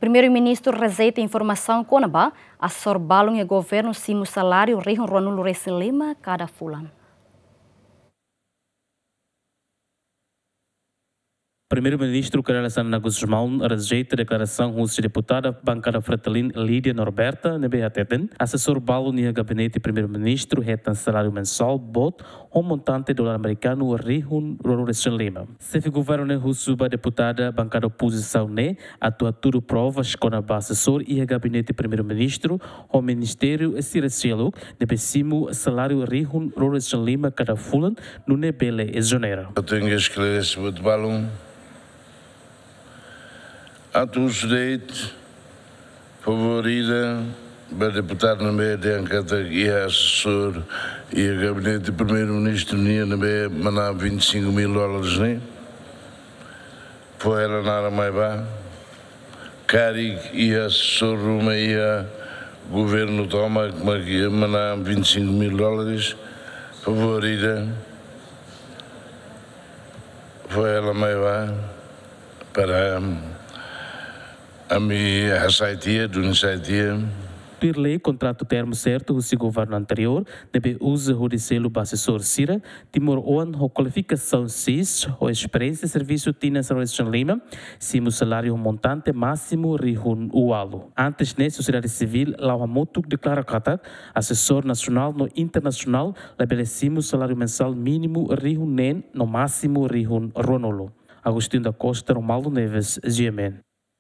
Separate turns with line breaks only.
Primeiru Ministru rejeita informasaun konaba, Asesor balu e Governu simu saláriu rihun ronulu resin lima kada fulan.
Primeiro Ministru Carolina Guzmão rejeita a declaração russa deputada bancada Fretilin Lídia Norberta nebe hatete. Assessor balu no gabinete Primeiro Ministru retan salário mensal bot montante dólar americano rihun ronulu lima. Sefe governo russo ba deputada bancada oposição ne atua tudo provas com a assessor e a gabinete Primeiro Ministru o ministério estiracelo nebe simu salário rihun ronulu lima cada fulan no nebele e janeiro.
Eu tenho que esclarecer o balu. A todos direitos, favorita, para deputado na meia de encata e assessor e a gabinete do Primeiro-Ministro na meia mandar $25.000, né? Foi ela na Maiba, Cari e assessor Ruma e a Governo toma mandar $25.000, favorita, foi ela Maiba para a minha saída do iniciativa.
Lei contrato termo certo o governo anterior deve usar o selo assessor Sira timor on a qualificação cis ou experiência serviço tina São Lima simu salário montante máximo rihun ualo. Antes nesse sociedade civil lá o moto declara kata assessor nacional no internacional estabelecimos salário mensal mínimo rihun nen no máximo rihun ronolo. Agostinho da Costa, Romalo Neves, GMN.